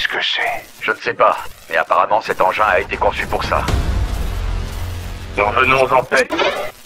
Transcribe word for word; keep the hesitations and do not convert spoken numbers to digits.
Qu'est-ce que c'est? Je ne sais pas, mais apparemment cet engin a été conçu pour ça. Revenons en paix.